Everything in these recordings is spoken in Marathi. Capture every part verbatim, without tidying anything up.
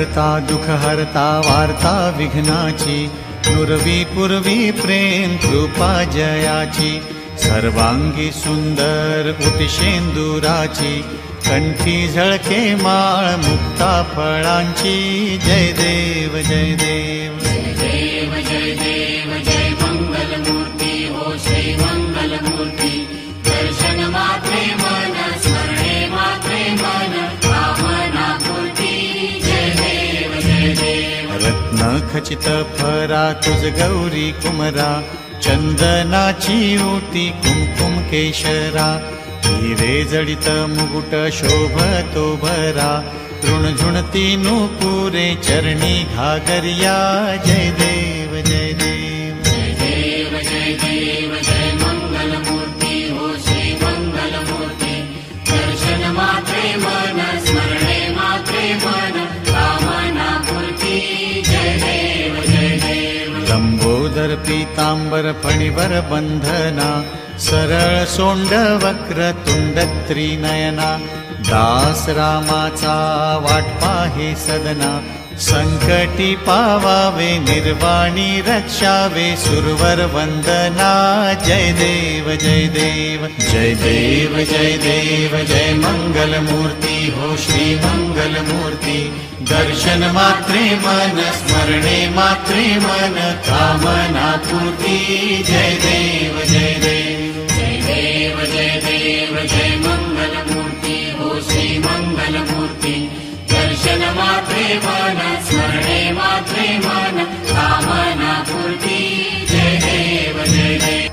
करता दुख हरता वार्ता विघ्नाची, नुरवी पूर्वी प्रेम कृपा जयाची, सर्वांगी सुंदर उतिशेंदुराची, कंठी झळके माळ मुक्ता फळांची। जय देव जय देव जय देव जय देव जय मंगल मूर्ती हो श्री मंगल मूर्ती। दर्शन मात्रे मन स्मरणे मात्रे मन कामना पूर्ती। जय देव जय देव रत्न खचित फरा तुझ गौरी कुमरा, चंदनाची ओटी कुमकुम केशरा, हिरे जडित मुकुट शोभतो भरा, तृणझुणती नूपुरे चरणी घागरिया। जय देव जय देव जय देव जय देव जय मंगल मूर्ती हो श्री मंगल मूर्ती। दर्शन मात्रे मन स्मरणे मात्रे मन कामना पूर्ती। जय देव जय देव लंबोदर पीतांबर फणिवर बंधना, सरळ सोंड वक्र तुंड त्रिनयना, दास रामाचा वाट पाहे सदना, संकटी पावावे निर्वाणी रक्षावे सुरवर वंदना। जय देव जय देव जय देव जय देव जय मंगल मूर्ती हो श्री मंगल मूर्ती। दर्शन मात्रे मन स्मरणे मात्रे मन कामना पूर्ती। जय देव जय देव जय देव जय देव जय मंगल मूर्ती हो श्री मंगल मूर्ती। दर्शन मात्रे मन स्मरणे मात्रे मन कामना पूर्ती। जय देव जय देव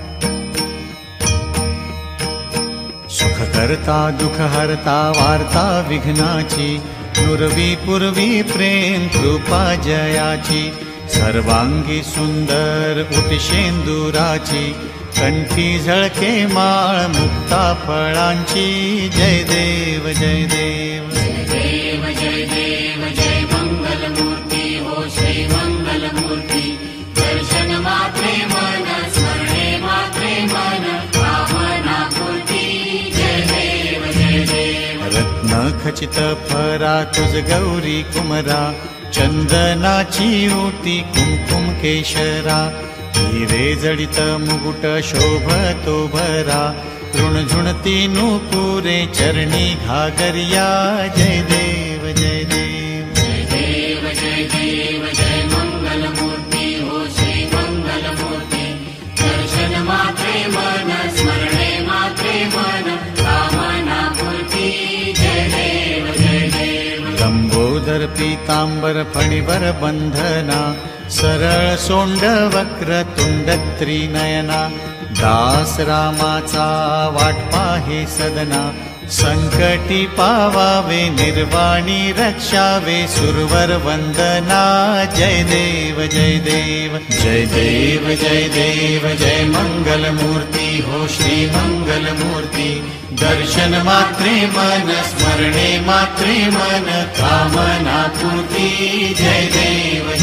सुख करता दुख हरता वार्ता विघ्नाची, नुरवी पूर्वी प्रेम कृपा जयाची, सर्वांगी सुंदर उतिशेंदुराची, कंठी झळके माळ मुक्ता फळांची। जय देव जय देव जय देव जय देव जय मंगल मूर्ती हो श्री मंगल मूर्ती। दर्शन मात्रे मन स्मरणे मात्रे मन कामना पूर्ती। जय देव जय देव रत्न खचित फरा तुझ गौरी कुमरा, चंदनाची ओटी कुमकुम केशरा, हिरे जडित मुकुट शोभतो भरा, तृणझुणती नूपुरे चरणी घागरिया। जय देव जय देव जय देव जय देव जय मंगल मूर्ती हो श्री मंगल मूर्ती। दर्शन मात्रे मन स्मरणे मात्रे मन कामना पूर्ती। जय देव जय देव लंबोदर पीतांबर फणिवर बंधना, सरळ सोंड वक्र तुंड त्रिनयना, दास रामाचा वाट पाहे सदना, संकटी पावावे निर्वाणी रक्षावे सुरवर वंदना। जय देव जय देव जय देव जय देव जय मंगल मूर्ती हो श्री मंगल मूर्ती। दर्शन मात्रे मन स्मरणे मात्रे मन कामना पूर्ती। जय देव